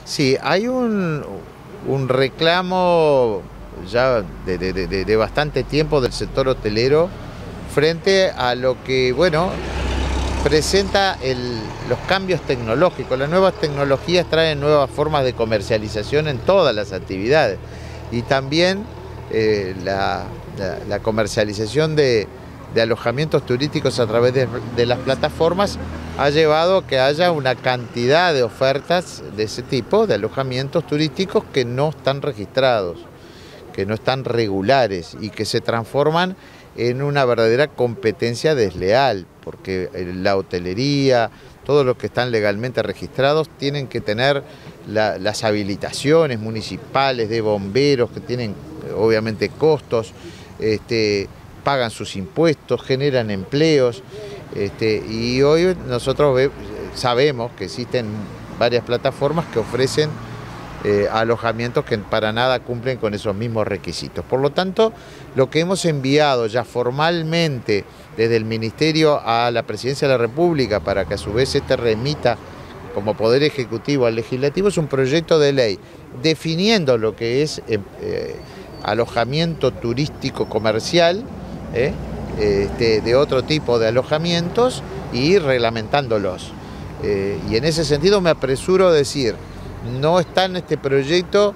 Sí, hay un reclamo ya de bastante tiempo del sector hotelero frente a lo que, bueno, presenta los cambios tecnológicos. Las nuevas tecnologías traen nuevas formas de comercialización en todas las actividades y también la comercialización de alojamientos turísticos a través de las plataformas ha llevado a que haya una cantidad de ofertas de ese tipo, de alojamientos turísticos que no están registrados, que no están regulares y que se transforman en una verdadera competencia desleal, porque la hotelería, todos los que están legalmente registrados tienen que tener las habilitaciones municipales de bomberos que tienen obviamente costos, pagan sus impuestos, generan empleos, y hoy nosotros sabemos que existen varias plataformas que ofrecen alojamientos que para nada cumplen con esos mismos requisitos. Por lo tanto, lo que hemos enviado ya formalmente desde el Ministerio a la Presidencia de la República para que a su vez remita como Poder Ejecutivo al Legislativo es un proyecto de ley definiendo lo que es alojamiento turístico comercial, de otro tipo de alojamientos y reglamentándolos. Y en ese sentido me apresuro a decir, no está en este proyecto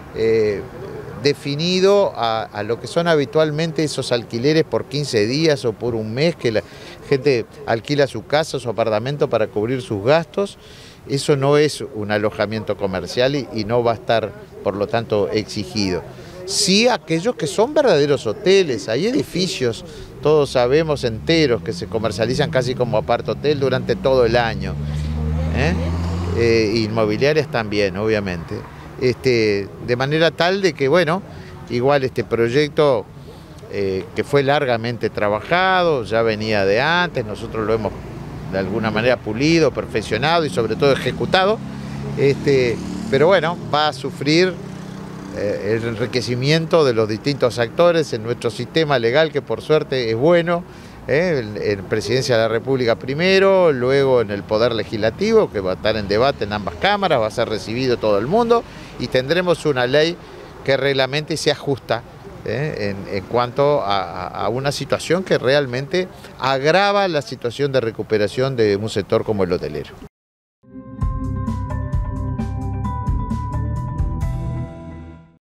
definido a lo que son habitualmente esos alquileres por 15 días o por un mes, que la gente alquila su casa, su apartamento para cubrir sus gastos. Eso no es un alojamiento comercial y no va a estar, por lo tanto, exigido. Sí aquellos que son verdaderos hoteles, hay edificios, todos sabemos, enteros, que se comercializan casi como apart-hotel durante todo el año. Inmobiliarias también, obviamente. De manera tal de que, bueno, igual este proyecto que fue largamente trabajado, ya venía de antes, nosotros lo hemos de alguna manera pulido, perfeccionado y sobre todo ejecutado, pero bueno, va a sufrir el enriquecimiento de los distintos actores en nuestro sistema legal, que por suerte es bueno, en Presidencia de la República primero, luego en el Poder Legislativo, que va a estar en debate en ambas cámaras, va a ser recibido todo el mundo y tendremos una ley que reglamente y se ajusta en cuanto a una situación que realmente agrava la situación de recuperación de un sector como el hotelero.